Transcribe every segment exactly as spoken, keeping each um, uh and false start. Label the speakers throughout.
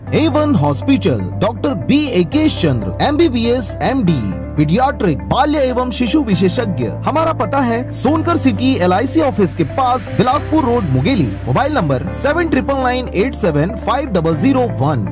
Speaker 1: ए one hospital, doctor B Akesh Chandra, M B B S, M D, paediatric, बाल्य एवं शिशु विशेषज्ञ। हमारा पता है Sonkar city L I C office के पास, Bilaspur road, Mungeli. Mobile number seven triple nine eight seven five double zero one.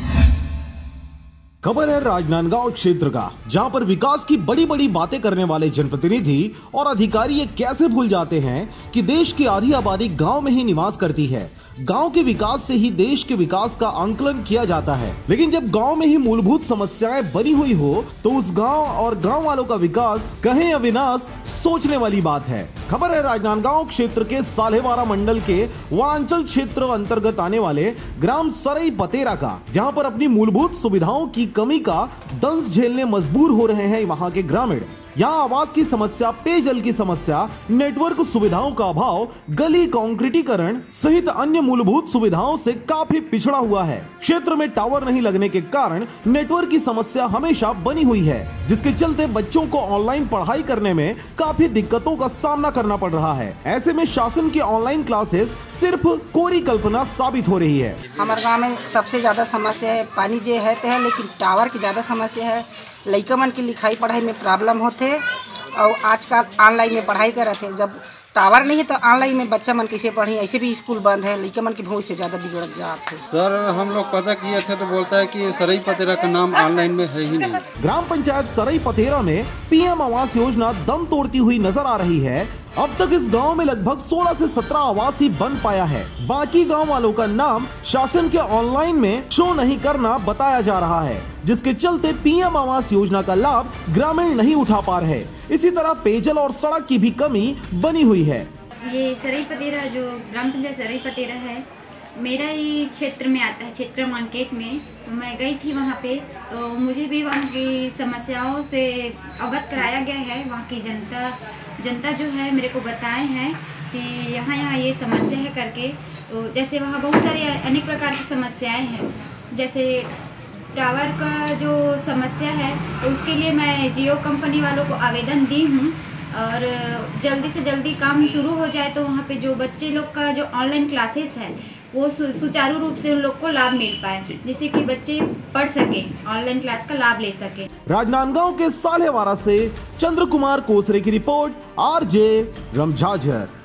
Speaker 1: खबर है राजनांदगांव क्षेत्र का, जहां पर विकास की बड़ी बड़ी बातें करने वाले जनप्रतिनिधि और अधिकारी ये कैसे भूल जाते हैं कि देश की आधी आबादी गांव में ही निवास करती है। गांव के विकास से ही देश के विकास का आंकलन किया जाता है, लेकिन जब गांव में ही मूलभूत समस्याएं बनी हुई हो तो उस गांव और गांव वालों का विकास कहें या विनाश, सोचने वाली बात है। खबर है राजनांदगांव क्षेत्र के सालेवारा मंडल के वनांचल क्षेत्र अंतर्गत आने वाले ग्राम सरई पतेरा का, जहां पर अपनी मूलभूत सुविधाओं की कमी का दंश झेलने मजबूर हो रहे हैं वहां के ग्रामीण। यहाँ आवास की समस्या, पेयजल की समस्या, नेटवर्क सुविधाओं का अभाव, गली कंक्रीटीकरण सहित अन्य मूलभूत सुविधाओं से काफी पिछड़ा हुआ है। क्षेत्र में टावर नहीं लगने के कारण नेटवर्क की समस्या हमेशा बनी हुई है, जिसके चलते बच्चों को ऑनलाइन पढ़ाई करने में काफी दिक्कतों का सामना करना पड़ रहा है। ऐसे में शासन की ऑनलाइन क्लासेस सिर्फ कोरी कल्पना साबित हो रही है।
Speaker 2: हमारे गाँव में सबसे ज्यादा समस्या है पानी जे है, है लेकिन टावर की ज्यादा समस्या है। लइका मन की लिखाई पढ़ाई में प्रॉब्लम होते और आजकल ऑनलाइन में पढ़ाई करते हैं। जब टावर नहीं है तो ऑनलाइन में बच्चा मन कैसे पढ़ी, ऐसे भी स्कूल बंद है, लइका मन की भविष्य से ज्यादा बिगड़ जाते हैं।
Speaker 3: सर हम लोग पता किए थे तो बोलता है कि सरई पतेरा का नाम ऑनलाइन में है ही नहीं।
Speaker 1: ग्राम पंचायत सरई पतेरा में पी एम आवास योजना दम तोड़ती हुई नजर आ रही है। अब तक इस गांव में लगभग सोलह से सत्रह आवास ही बन पाया है। बाकी गांव वालों का नाम शासन के ऑनलाइन में शो नहीं करना बताया जा रहा है, जिसके चलते पी एम आवास योजना का लाभ ग्रामीण नहीं उठा पा रहे। इसी तरह पेयजल और सड़क की भी कमी बनी हुई है।
Speaker 4: ये सरई पतेरा जो ग्राम पंचायत सरई पतेरा है, मेरा ही क्षेत्र में आता है, क्षेत्र क्रमांक एक में। तो मैं गई थी वहाँ पे, तो मुझे भी वहाँ की समस्याओं से अवगत कराया गया है। वहाँ की जनता जनता जो है मेरे को बताए हैं कि यहाँ यहाँ ये समस्या है करके। तो जैसे वहाँ बहुत सारी अनेक प्रकार की समस्याएं हैं, जैसे टावर का जो समस्या है, तो उसके लिए मैं जियो कंपनी वालों को आवेदन दी हूँ और जल्दी से जल्दी काम शुरू हो जाए तो वहाँ पे जो बच्चे लोग का जो ऑनलाइन क्लासेस है वो सुचारू रूप से उन लोग को लाभ मिल पाए, जिससे कि बच्चे पढ़ सके, ऑनलाइन क्लास का लाभ ले सके।
Speaker 1: राजनांदगांव के सालेवारा से चंद्र कुमार कोसरे की रिपोर्ट, आर जे रमझाझर।